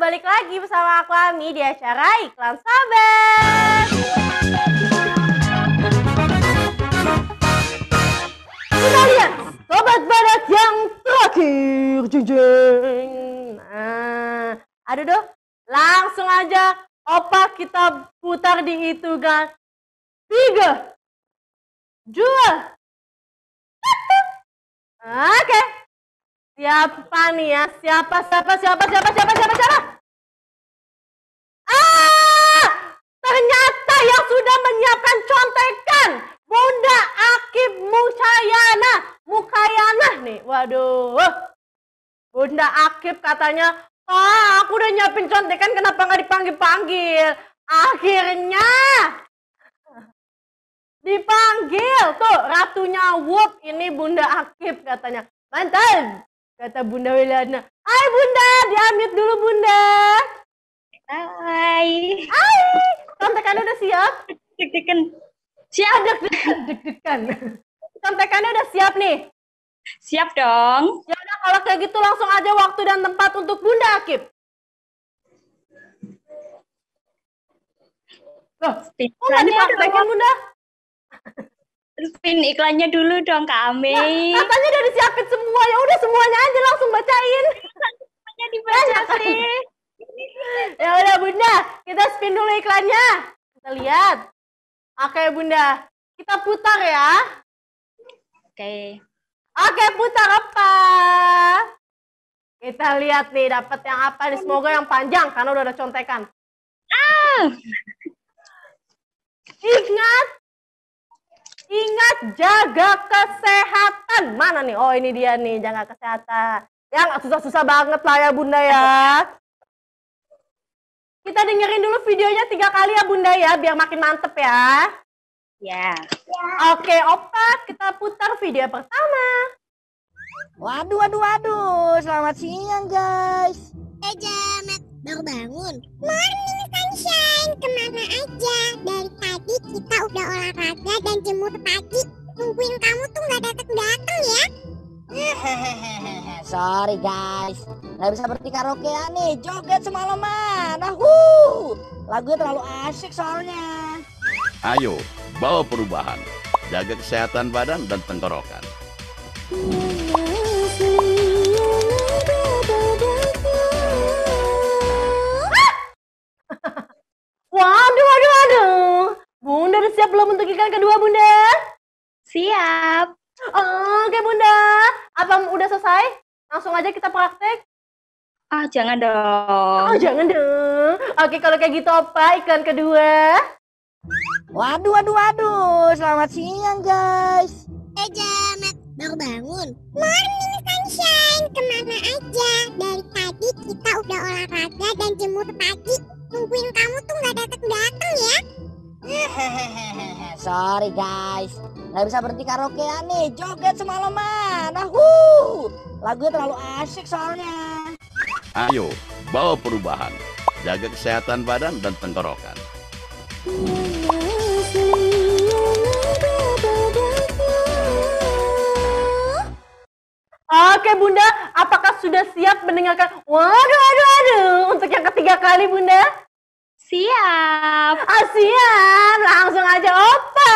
balik lagi bersama aku Ami di acara Iklan Sahabat. Kita lihat Sobat Badak yang terakhir, jeng. Nah, aduh dong, langsung aja opa kita putar di hitungan 3, 2. Oke. Siapa nih ya? Siapa? Ternyata yang sudah menyiapkan contekan Bunda Akib Mukayana nih. Waduh. Bunda Akib katanya, aku udah nyiapin contekan, kenapa nggak dipanggil-panggil? Akhirnya dipanggil. Tuh, ratunya Whoop, ini Bunda Akib katanya. Mantap, kata Bunda Wilana. Hai Bunda, di-unmute dulu Bunda. Hai. Contekannya udah siap? Deg-degan. Siap. Deg-degan. Contekannya udah siap nih? Siap dong. Ya udah, kalau kayak gitu langsung aja waktu dan tempat untuk Bunda Akib. Loh, kok nggak dipraktekin Bunda? Spin iklannya dulu dong Kak Ami. Nah, katanya udah disiapin semua, ya udah semuanya aja langsung bacain. Semuanya dibaca sih. Ya udah Bunda, kita spin dulu iklannya. Kita lihat. Oke Bunda, kita putar ya. Oke, putar apa? Kita lihat nih dapat yang apa nih. Semoga yang panjang karena udah ada contekan. Ingat jaga kesehatan. Mana nih? Oh, ini dia nih, jaga kesehatan. Ya nggak susah-susah banget lah ya Bunda ya. Kita dengerin dulu videonya 3 kali ya Bunda ya, biar makin mantep ya. Ya. Oke, Opa, kita putar video pertama. Waduh, selamat siang guys. Jamet, baru bangun. Morning sunshine, kemana aja? Dari tadi kita udah olahraga dan jemur pagi. Nungguin kamu tuh nggak datang ya? Sorry guys, nggak bisa berhenti karaokean nih, joget semalaman. Lagunya terlalu asik soalnya. Ayo, bawa perubahan. Jaga kesehatan badan dan tenggorokan. Waduh. Bunda udah siap belum untuk iklan kedua Bunda? Siap. Oke Bunda, apa udah selesai? Langsung aja kita praktek. Jangan dong. Jangan dong. Oke, kalau kayak gitu Opa, iklan kedua. Waduh, selamat siang guys. Jamet, baru bangun. Morning sunshine, kemana aja? Dari tadi kita udah olahraga dan jemur pagi. Nungguin kamu tuh nggak datang ya? Sorry guys, nggak bisa berhenti karaokean nih, joget semalaman. Lagunya terlalu asik soalnya. Ayo, bawa perubahan. Jaga kesehatan badan dan tenggorokan. Oke Bunda, apakah sudah siap mendengarkan waduh untuk yang ketiga kali Bunda? Siap. Siap, langsung aja Opa.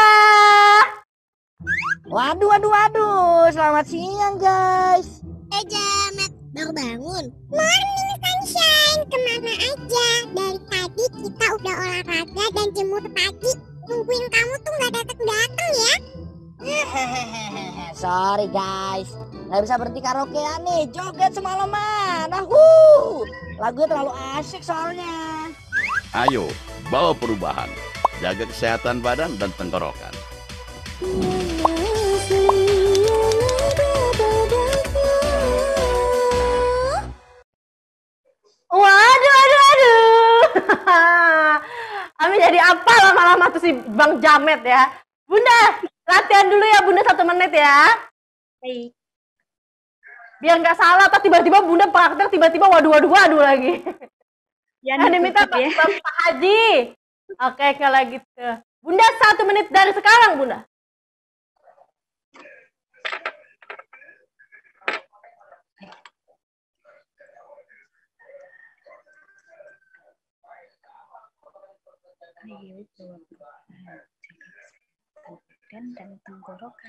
Waduh, selamat siang guys. Jamet, baru bangun. Morning sunshine, kemana aja? Dari tadi kita udah olahraga dan jemur pagi. Nungguin kamu tuh nggak datang ya? Sorry guys, nggak bisa berhenti karaokean nih, joget semalaman. Lagunya terlalu asik soalnya. Ayo, bawa perubahan. Jaga kesehatan badan dan tenggorokan. Waduh. Ami jadi apa lama-lama tuh si Bang Jamet ya. Bunda, latihan dulu ya Bunda 1 menit ya. Baik. Biar nggak salah, atau tiba-tiba Bunda praktek, tiba-tiba waduh lagi. Ya, diminta ya. Pak Haji. Oke, kalau gitu. Bunda 1 menit dari sekarang Bunda. Ayo bawa perubahan, jaga kesehatan badan dan tenggorokan.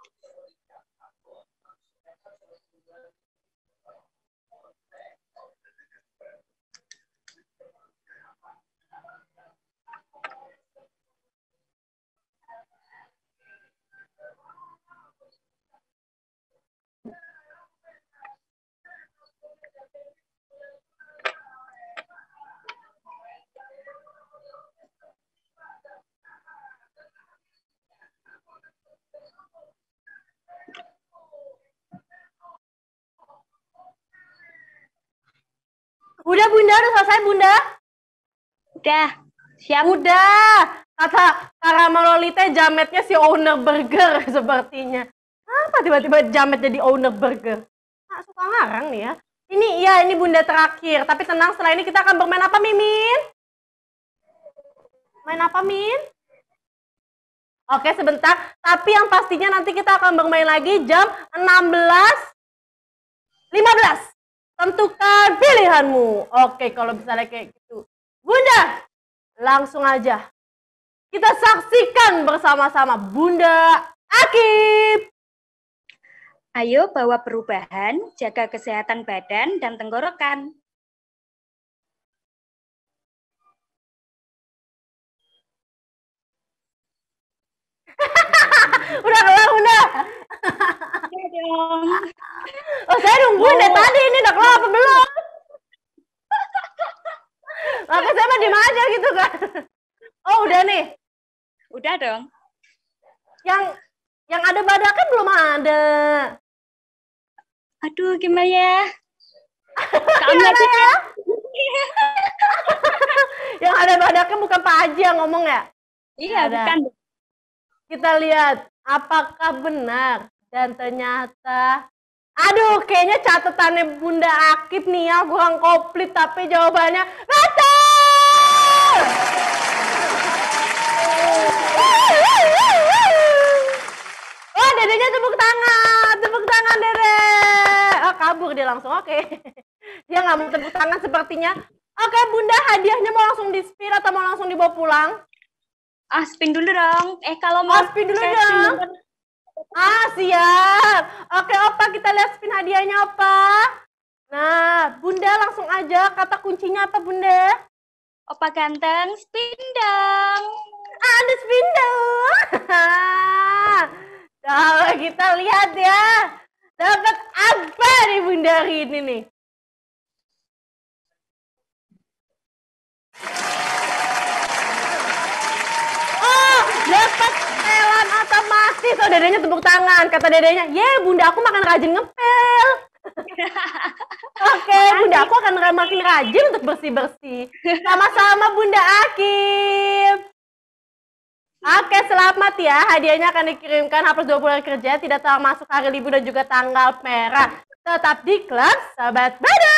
Udah Bunda, udah selesai Bunda? Udah, siap. Udah. Kata Karamalolita jametnya si owner burger sepertinya. Apa tiba-tiba jamet jadi owner burger? Nah, suka ngarang nih ya. Ini Bunda terakhir. Tapi tenang, setelah ini kita akan bermain apa, Mimin? Main apa, Min? Oke, sebentar. Tapi yang pastinya nanti kita akan bermain lagi jam 16.15. Tentukan pilihanmu. Oke, kalau misalnya kayak gitu. Bunda, langsung aja. Kita saksikan bersama-sama Bunda Akib. Ayo bawa perubahan, jaga kesehatan badan dan tenggorokan. Udah kelar, Bunda. Ya dong. Oh, saya nungguin dari tadi. Ini udah kelar apa belum? Makanya saya mah diem aja gitu kan. Oh, udah nih. Udah dong. Yang ada badaknya belum ada. Aduh, gimana ya? Gimana ya? Yang ada badaknya bukan Pak Haji yang ngomong ya? Iya, Ada. bukan. Kita lihat apakah benar. Dan ternyata, aduh, kayaknya catatannya Bunda Akib nih ya kurang komplit, tapi jawabannya betul. Oh, dedenya tepuk tangan Dede. Oh, kabur dia langsung, oke. Dia nggak mau tepuk tangan sepertinya. Oke, Bunda, hadiahnya mau langsung di-spin atau mau langsung dibawa pulang? Ah, spin dulu dong. Kalau mau Spin dulu saya dong. dulu. Siap. Oke, Opa, kita lihat spin hadiahnya, Opa. Nah, Bunda langsung aja. Kata kuncinya apa, Bunda? Opa ganteng, spin dong. Ada spin dong. Coba kita lihat ya. Dapat apa nih Bunda hari ini nih? Oh, dapat setelan otomatis. Oh, dedenya tepuk tangan. Kata dedenya, Bunda aku makan rajin ngepel. Oke, Bunda aku akan makin rajin untuk bersih-bersih. Sama-sama Bunda Akib. Oke, selamat ya. Hadiahnya akan dikirimkan H+20 hari kerja, tidak termasuk hari libur dan juga tanggal merah. Tetap di klub Sahabat Badan.